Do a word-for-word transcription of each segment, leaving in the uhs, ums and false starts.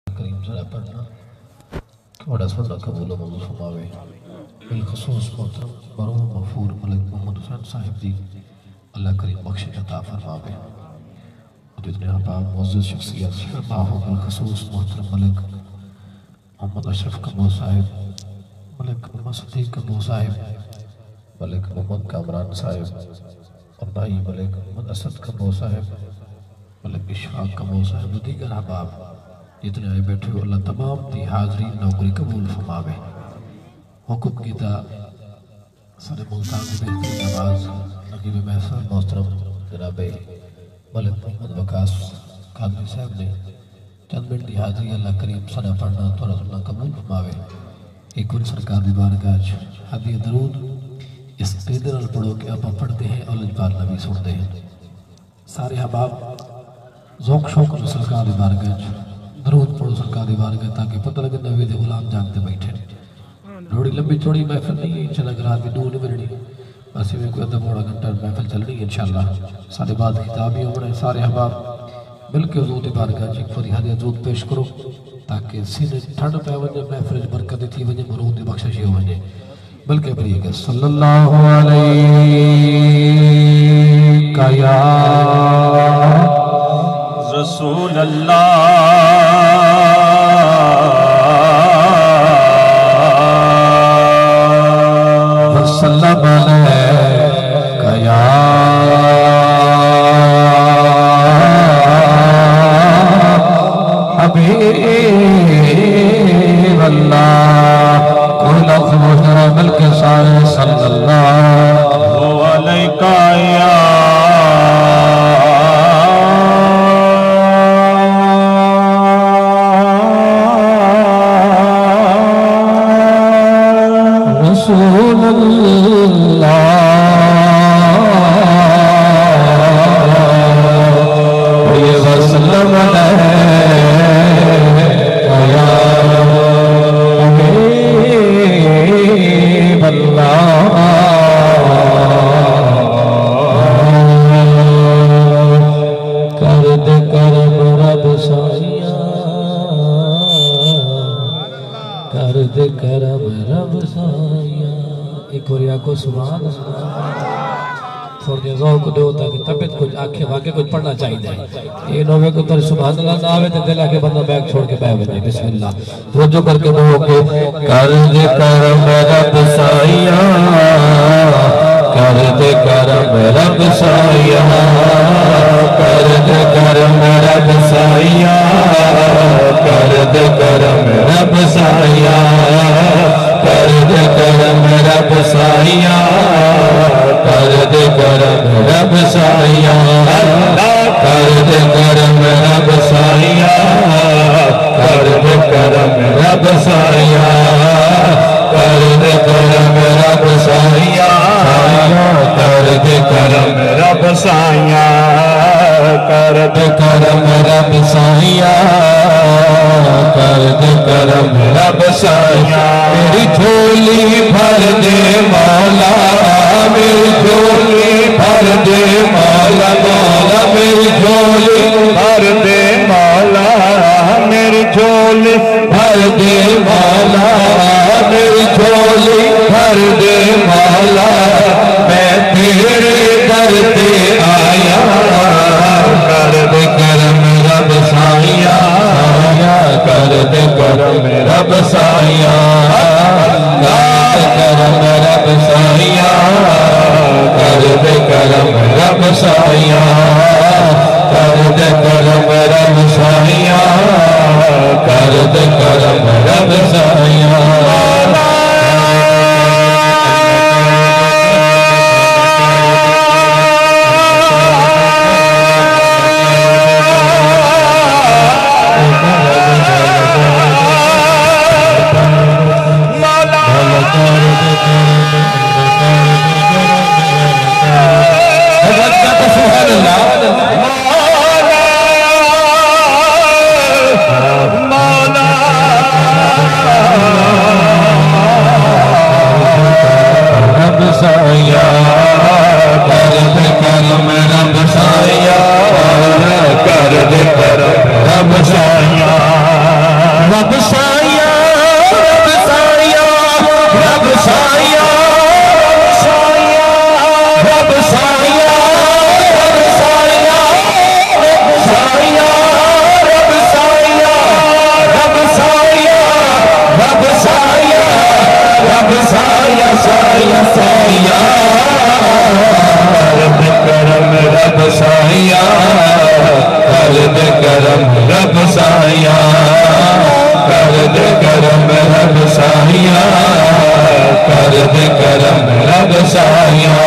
करीम जरा पढ़ना थोड़ा सा कबूल मंजूर फरमावे। बिलखसूस मोहतरम मरहूम मगफूर मलिक मोहम्मद हुसैन साहिब जी अल्लाह करीम बख्शिश अता फरमावे। और जितने आपाक मुअज़्ज़ज़ शख्सियत माहू बिलखसूस मोहतरम मलिक मोहम्मद अशरफ कमो साहिब, मलिक मोहम्मद सदीक कमो साहिब, मलिक मोहम्मद कामरान साहिब और भाई मलिक मोहम्मद असद कमो साहिब, मलिक इशफाक कमो साहिब, दीगर अहबाब जितने आए बैठे हो अल्लाह तमाम की हाज़री नौकरी कबूल फरमावे। हुक्म कीता सारे मुल्तान की बेहतरीन नवाज नकीब महसन मोहतरम जनाब मलिक मोहम्मद वकास कादरी साहब ने चंद मिनट की हाज़री अल्लाह करीम सना पढ़ना थोड़ा सुनना कबूल फरमावे। एक और सरकार की बारगाह हदिया दरूद इस कईदे नाल पढ़ो कि आप पढ़ते हैं और लजपाल नबी सुनते हैं। सारे अहबाब ज़ौक शौक में सरकार की बारगाह दरूद पढ़ो सरकार की बारगाह ताकि पता लगे नबी के गुलाम जानते बैठे। थोड़ी लंबी चौड़ी महफिल नहीं है इंशाल्लाह, रात की दूर नहीं मिलनी, बस इवें कोई अद्धा पौना घंटा महफिल चलनी है इंशाल्लाह। सारे बाद किताब ही होना है। सारे अहबाब मिल के हुज़ूर की बारगाह च फरी हदिया दरूद पेश करो ताकि सीने ठंड पै वजे, महफिल बरकत थी वजे, मरूद की बख्शिश हो वजे। बल्कि पढ़िएगा सल्लल्लाहु अलैका या रसूल अल्लाह वसल्लम अलैका या हबीब अल्लाह। कोई लफ्ज़ मुश्तरा बल्कि सारे सल्लल्लाहु अलैका या रसूल अल्लाह ये वसल्लम अलैका या हबीब अल्लाह। कर दे करम रब साइया, कर दे करम रब साइया। एक और को सुभान अल्लाह। थोड़ी ज़ौक़ दो ताकि तबीयत कुछ आखे वाके कुछ पढ़ना चाहिए। ये नोवे को तर सुभान अल्लाह ना आवे तो दिल आके बंदा बैग छोड़ के बैठ बजे बिस्मिल्लाह तवज्जो करके बोलोगे। कर दे करम रब साइया, कर दे करम रब साइया, कर दे करम रब साइया, कर दे करम रब साइया, कर दे करम रब साइया, कर दे करम रब साइया, कर दे करम रब साइया, कर दे करम रब साइया, कर दे करम रब साइया, कर दे करम रब साइया, कर दे करम रब साइया, कर दे करम रब साइया। मेरी झोली भर दे मौला, मेरी झोली भर दे मौला, मौला मेरी झोली भर दे मौला, मेरी झोली भर दे मौला, मेरी झोली भर दे मौला। मैं तेरे दर पे आया, कर दे करम रब साइया, कर दे करम रब साइया, कर दे करम रब साइया, कर दे करम रब साइया, कर दे करम रब साइया, कर दे करम रब साइया। मौला रब साया रब साया रब साया रब साया रब साया रब साया रब साया रब साया रब साया रब साया साया साया रब करम रब साया कर दे करम रब साया कर दे करम रब साया कर दे करम रब साया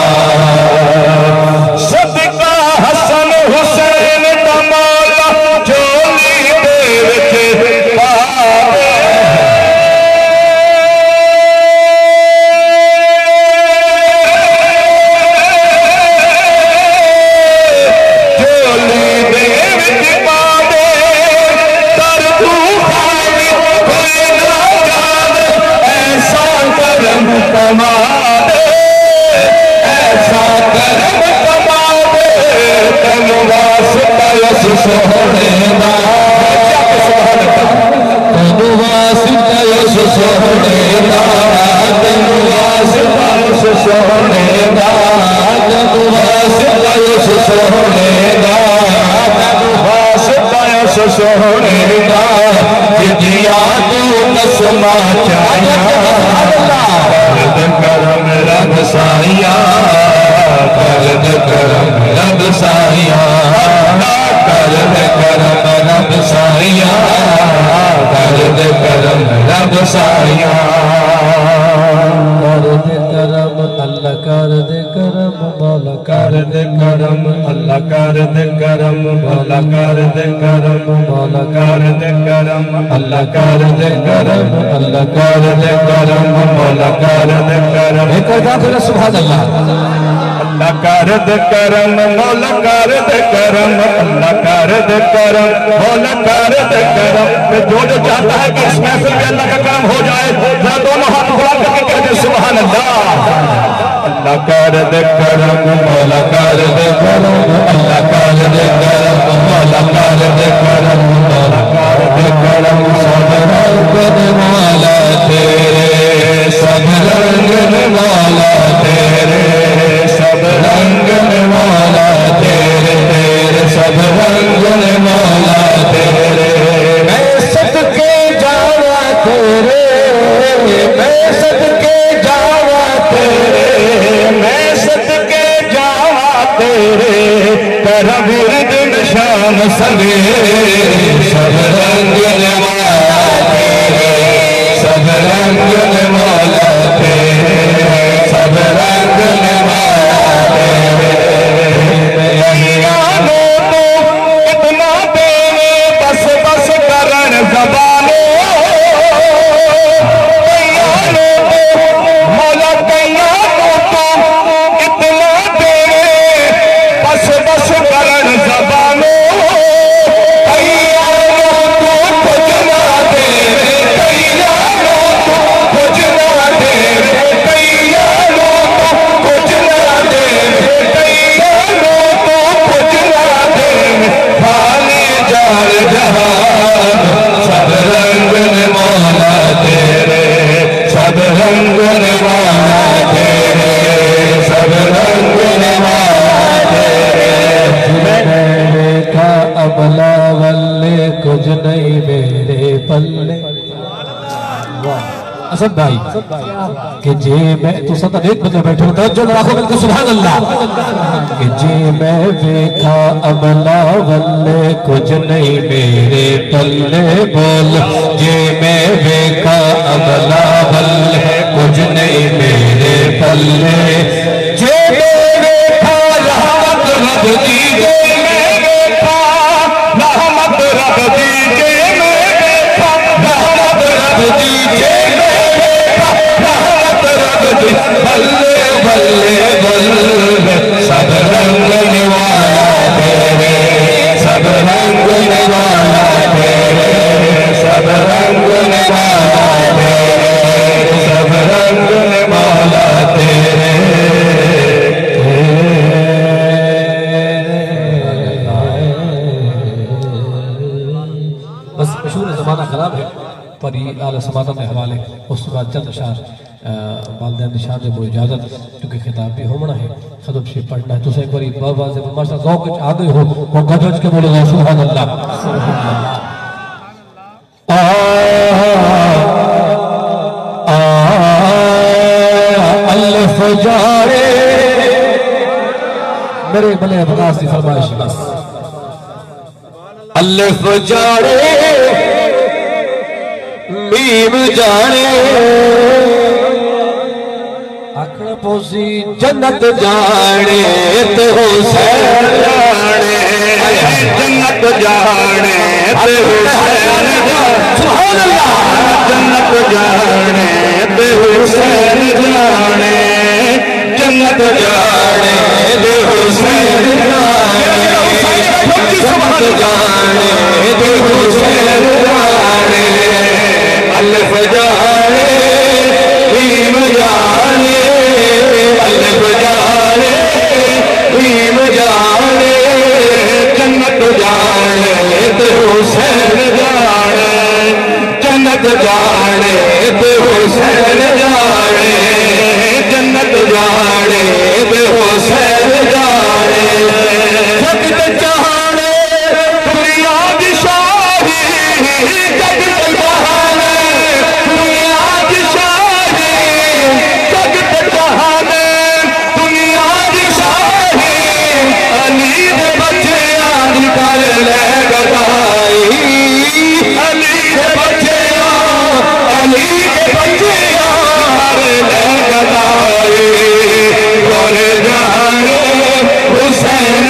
सदका हसन हुसैन दा मौला झोली दे विच पावे कमा दे ऐसा करम कमा दे तन वास्ता यस सोहने दा तन वास्ता यस सोहने दा तन वास्ता यस सोहने दा तन वास्ता यस सोहने दा तन वास्ता यस सोहने दा जिया तू नसमा चाया करम रब साया कर दे करम रब साया कर दे करम रब साया कर दे करम रब साया कर दे करम अल्लाह कर दे करम मौला कर दे करम अल्लाह कर दे करम मौला कर दे करम मौला कर दे करम अल्लाह कर दे करम अल्लाह कर दे करम मौला कर दे करम एक और दाखिल सुभान अल्लाह अल्लाह कर दे करम मौला कर दे करम अल्लाह कर दे करम मौला कर दे करम जो जो चाहता है कि इस महफिल में अल्लाह का करम हो जाए जरा दोनों हाथ बुला करके कहते सुभान अल्लाह अल्लाह कर दे करम मौला कर दे करम अल्लाह कर दे करम मौला कर दे करम मौला कर दे करम सब रंग वाला तेरे सब रंग वाला तेरे सब रंग वाला तेरे तेरे सब रंग वाला तेरे मैं सदके जावा तेरे मैं सदके जावा तेरे मैं सदके जावा तेरे कर विरद निशान सवेरे सब रंग वाला तेरे सब रंग वाला तेरे सब रंग वाला तेरे यानो तो इतना देने बस बस करन ज़बानो यानो तो मौला यानो तो इतना देने बस बस करन ज़बानो यानो तो कुछ ना देवे यानो तो कुछ ना देवे यानो तो कुछ ना देवे यानो तो कुछ ना देवे खाली जाल जहान सब रंग मौला तेरे सब रंग वाला तेरे सब रंग वाला तेरे मैंने देखा अबला वल्ले कुछ नहीं मेरे पल्ले असद भाई कि जे मैं तू सदा एक बंदे बैठे हो तवज्जो रखो बिल्कुल सुभान अल्लाह कि जे मैं देखा अबला वल्ले कुछ नहीं मेरे पल्ले बोल जे मैं देखा अबला वल्ले कुछ नहीं मेरे पल्ले जे मैं देखा रहमत रब दी जे मैं देखा रहमत रब दी जे मैं देखा रहमत रब दी जे बल्ले बल्ले बल्ले सब रंग वाला तेरे सब रंग वाला तेरे सब रंग वाला तेरे सब रंग वाला तेरे बस मशहूर जमाना खराब है। परी आला समाता के हवाले उस बाद चंद अशार वालदैन निशान से वो इजाजत क्योंकि खिताब भी होना है खतब से पढ़ना है तो एक बार बाबा से माशा ज़ौक़ कुछ आ गए हो वो गजज के बोलो सुभान अल्लाह अल्लाह फजारे मेरे भले अब्बास की फरमाइश बस अल्लाह फजारे मीम जाने आखड़ा पोसी जन्नत जाने तो हुसैन जाने जन्नत जाने तो हुसैन सुभान अल्लाह जन्नत जाने तो हुसैन जाने जन्नत जाने तो हुसैन जाने जन्नत जाने तो हुसैन जाने अल्लाह जाने भीम जाने अल्लाह जाने भीम जाने जन्नत जाने तो हुसैन जाने जन्नत जाने तो हुसैन जाने जन्नत जाने तो हुसैन जाने जगत जाने दुनिया की शाही जगत जाने दुनिया की शाही जगत जाने दुनिया की शाही अली दे बच्चे आंद कर ले गदाई अली दे बच्चे अली दे बच्चे यार ले गदाई और जाने हुसैन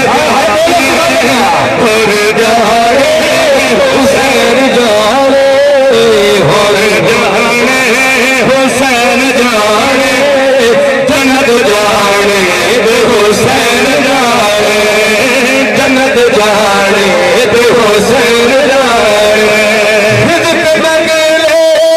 और जाने हुसैन जाने और जाने हुसैन जाने जन्नत जाने हुसैन जाने जन्नत जाने हुसैन जाने रिज़्क़ मंगले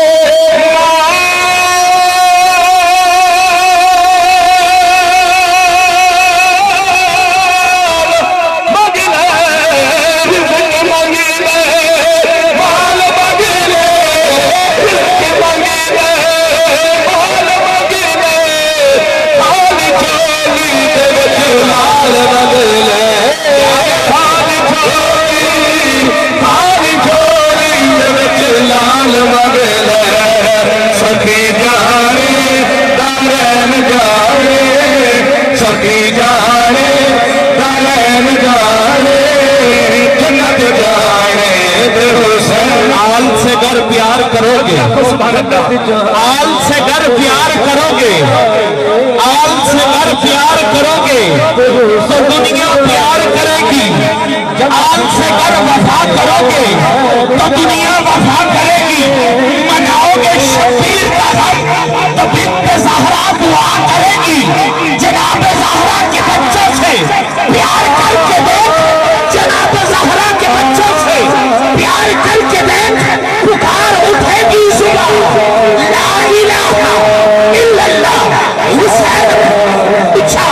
प्यार करोगे आल से घर प्यार करोगे आल से घर प्यार करोगे तो दुनिया प्यार करेगी आल से घर वफा करोगे तो दुनिया वफा करेगी मनाओगे शबीर का गम तो बिन्ते ज़हरा दुआ करेगी जनाब ज़हरा के बच्चों से प्यार करके देख जनाब ज़हरा के बच्चों से प्यार करके देख पुकार उठेगी सुबह ला इलाहा इल्लल्लाह हुसैन पूछा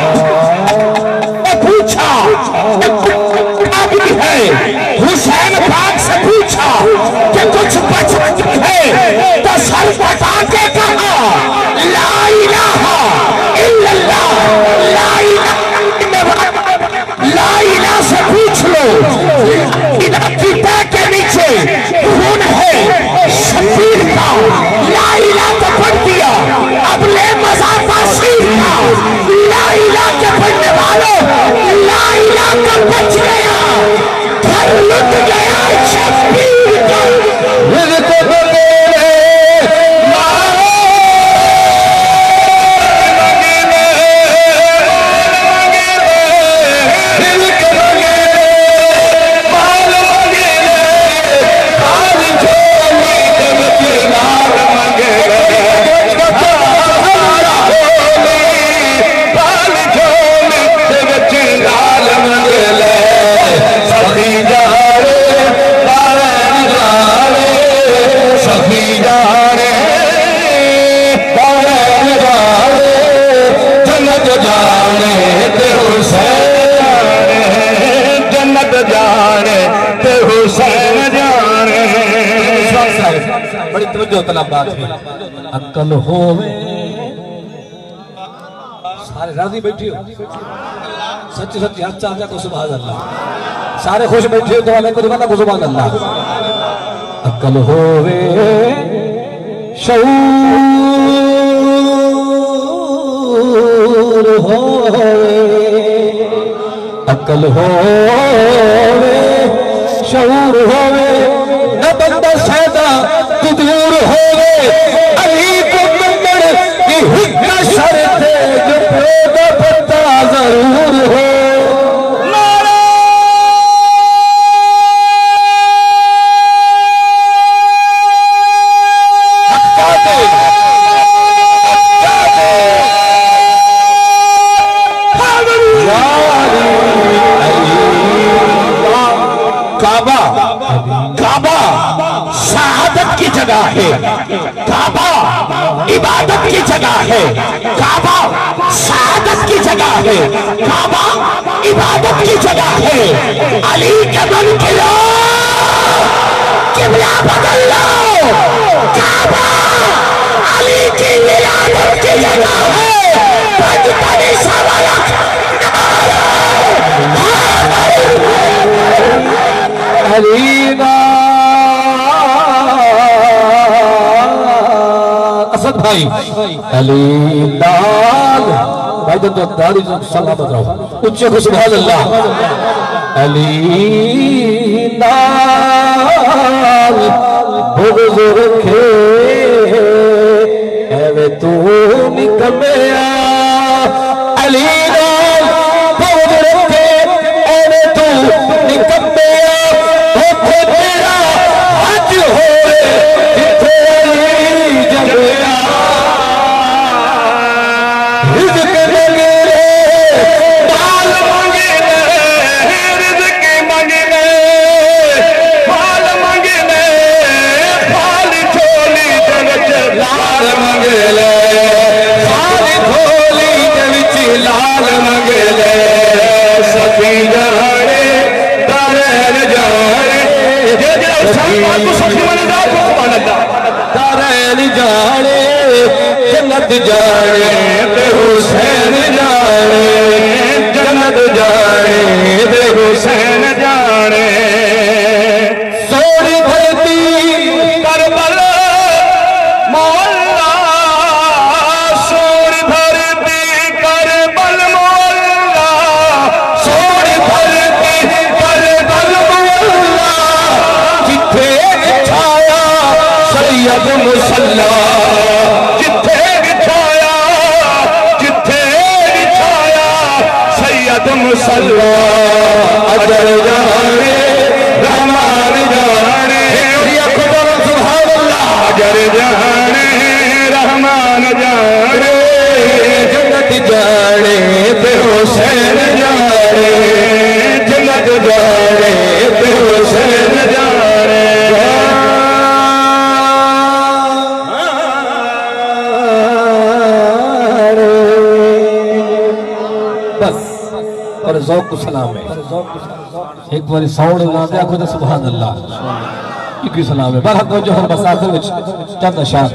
पूछा है हुसैन पाक से पूछा कि साहब बड़ी तवज्जो तलब बात है। अक्ल होवे सारे राजी बैठे हो, सच्ची सच्ची हाथ चाचा को सुभान अल्लाह, सारे खुश बैठे हो तो हमें को दिखाना को सुभान अल्लाह। अक्ल होवे शऊर होवे, अक्ल होवे शऊर होवे, न बंदा सैदा तू दूर होवे, अली को मंगड़ की हिक्का शर्त है जो पैदा पता जरूर हो। काबा काबा शहादत की जगह है, काबा इबादत की जगह है, काबा शहादत की जगह है, काबा इबादत की जगह है। अली के मन किलो किबला बदल लो, काबा अली की विलादत की जगह है। पंजतनी सवालक अलीना असद भाई अली लाल भाई तो दादी सलामत रहो, उच्चे को सुभान अल्लाह। अली लाल बुग़्ज़ रखे एवे तू निकमया, अली लाल बुग़्ज़ रखे एवे तू निकमया, जाने जन्नत जाने ते हुसैन जाने, जन्नत जाने ते हुसैन जाने। सोनी धरती करबल मौला, सोनी धरती करबल मौला, सोनी धरती करबल मौला, जिथे छाया सैयद मुसल्ला, जिथे बिछाया जिथे बिछाया सैयद मुसल्ला, अजर जाने रहमान जाने, सुभान अल्लाह, अजर जाने रहमान जाने, जन्नत जाने ते हुसैन जाने, जन्नत जाने ते हुसैन जाने। और ज़ौक़ सलाम है, एक बार साउंड ला दे आखो तो सुभान अल्लाह, एक ही सलाम है। बार जो हम मसाफिर विच चंद अशार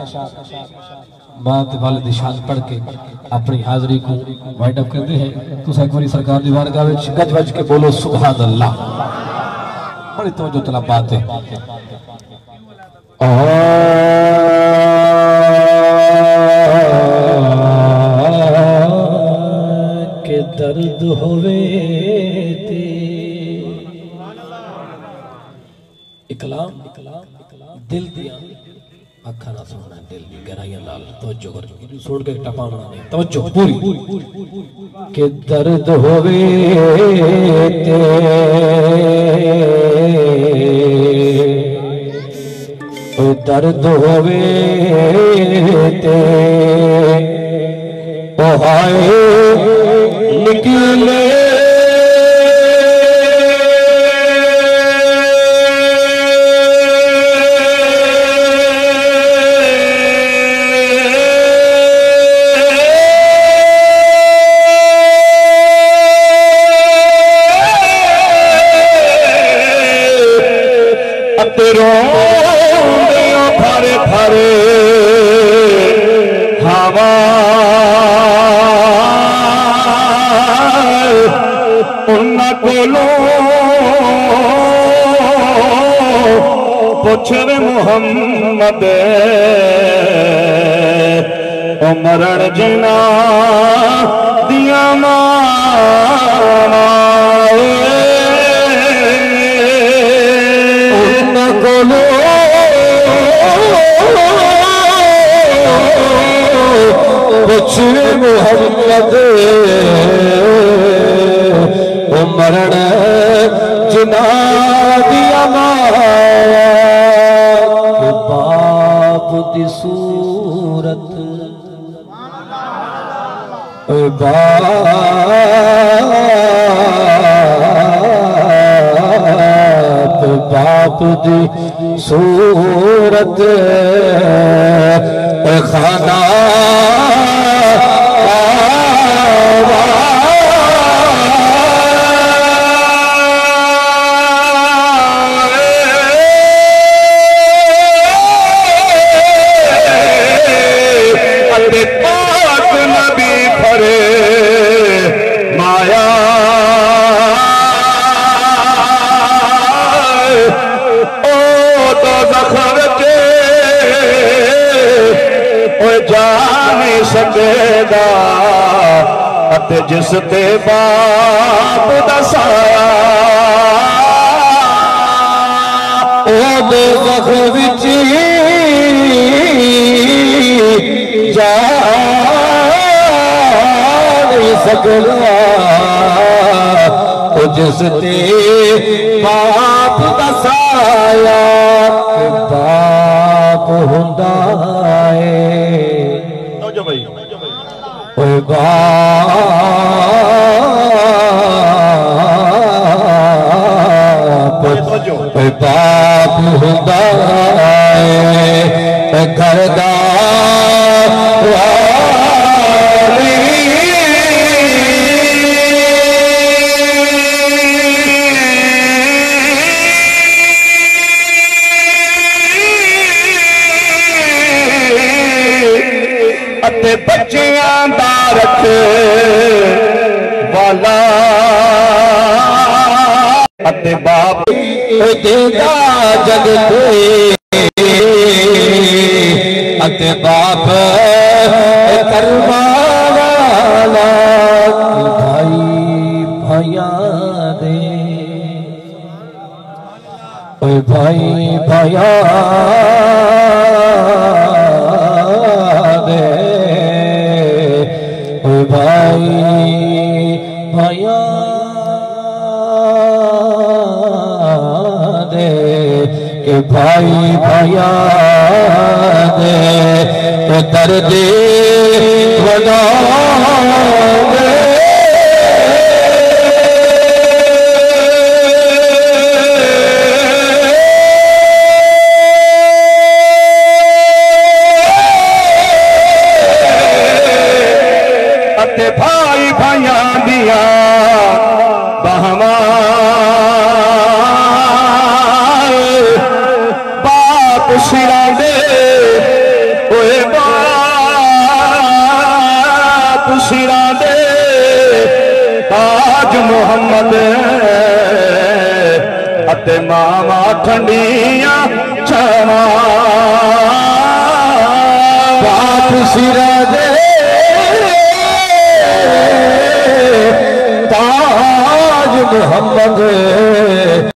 बात वाले दी शान पढ़ के अपनी हाज़री को वाइंड अप करते हैं। तो एक बार सरकार दी बारगाह विच गज वज के बोलो सुभान अल्लाह, बड़ी तवज्जो तलब बात है। दर्द होवे ते इकलाम दिल दिया अखा ना सुनना, दिल की गहराइयां लाल तवज्जो कर सुन के टपाना नहीं, तवज्जो पूरी। के दर्द होवे ते ओ दर्द होवे ते ओ हाय निकले रोंद पुछवे मुहम्मद ओ मरण जिना दिया बोलो पुछवे मुहम्मद ओ मरण जिना दिया माया बाप दी सूरत ओ बाप बाप दी सूरत खाना जा नहीं सकेगा जिस ते बाप दसाया दोज़ख विच जा नहीं सकदा जिस ते बाप दसाया बाप हुंदा है ओए बाप ओए बाप हुंदा है घर दा बच्चियां दा रखे वाला अते बाप देदा जग ते अते बाप करवा वाला भाई भाइया दे ओए भाई भाइया भाई भैया दे के भाई भैया दे के दर्द बना दे भाई भाइया दिया बहमा बाप सिरा दे ओए बाप सिरा दे ताज मुहम्मद अते मामा ठंडिया छमा बाप सिरा दे ताज मुहम्मद